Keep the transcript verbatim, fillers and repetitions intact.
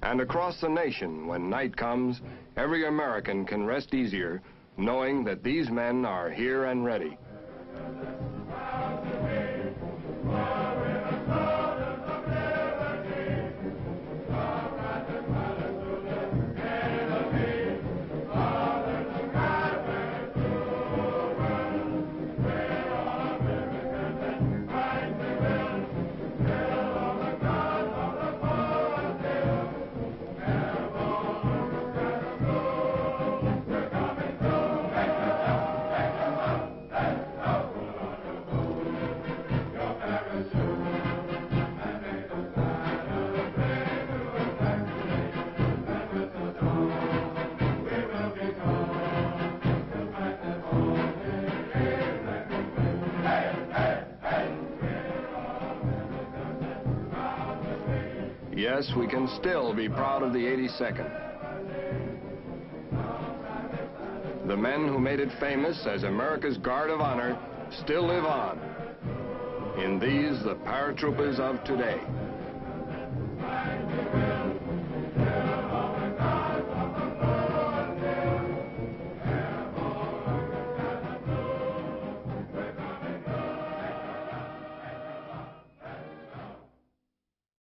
And across the nation, when night comes, every American can rest easier, knowing that these men are here and ready. Yes, we can still be proud of the eighty-second. The men who made it famous as America's Guard of Honor still live on in these, the paratroopers of today.